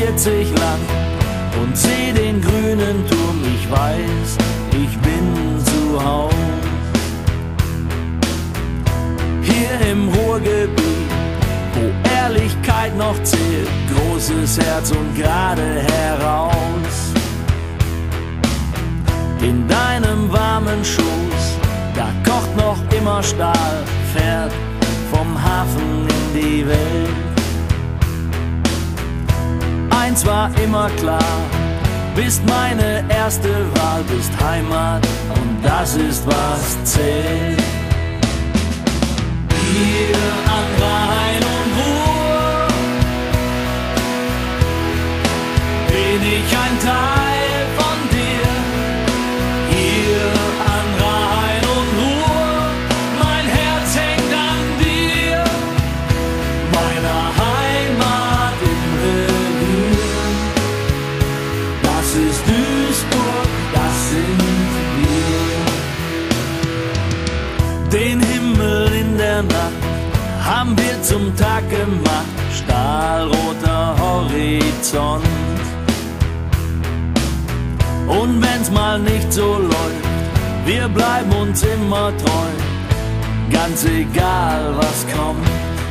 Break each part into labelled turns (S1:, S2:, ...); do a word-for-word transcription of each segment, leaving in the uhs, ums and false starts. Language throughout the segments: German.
S1: vierzig lang und seh den grünen Turm. Ich weiß, ich bin zu Haus. Hier im Ruhrgebiet, wo Ehrlichkeit noch zählt, großes Herz und gerade heraus. In deinem warmen Schoß, da kocht noch immer Stahl, fährt vom Hafen in die Welt. Eins war immer klar, bist meine erste Wahl, bist Heimat und das ist, was zählt. Hier an Rhein und Ruhr bin ich ein Teil von dir. Hier an Rhein und Ruhr, mein Herz hängt an dir, meiner Heimat im Revier. Das ist Duisburg, das sind wir. Den Himmel in der Nacht haben wir zum Tag gemacht, stahlroter Horizont. Und wenn's mal nicht so läuft, wir bleiben uns immer treu, ganz egal was kommt.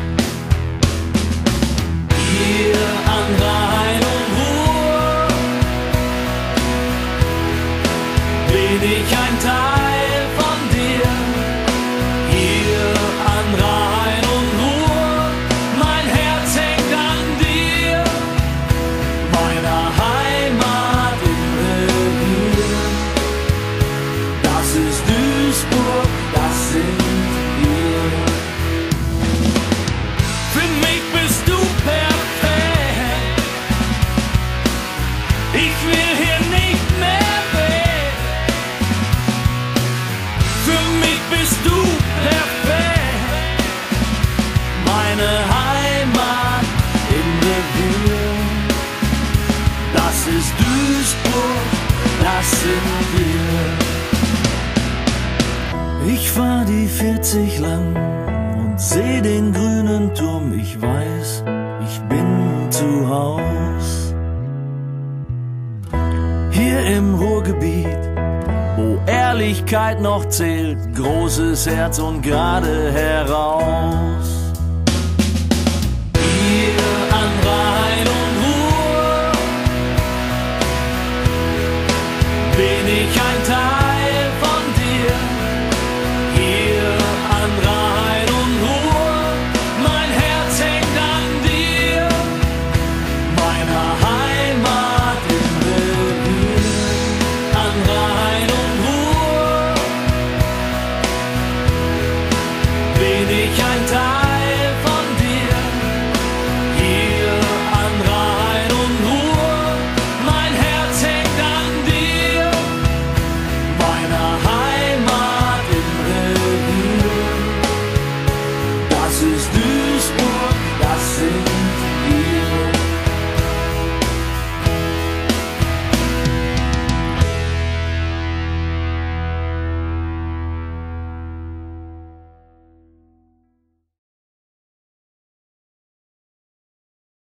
S1: Hier an Rhein und Ruhr bin ich ein Teil von dir. Hier an Rhein und Ruhr, mein Herz hängt an dir, meiner Heimat im Revier. Das ist Duisburg, das sind wir. Für mich bist du perfekt, ich will hier nicht mehr weg. Für mich bist du perfekt, meine Heimat im Revier. Das ist Duisburg, das sind wir. Ich fahr die vierzig lang und seh den grünen Turm. Ich weiß, ich bin zu Haus. Hier im Ruhrgebiet, wo Ehrlichkeit noch zählt, großes Herz und gerade heraus. Hier an Rhein und Ruhr bin ich ein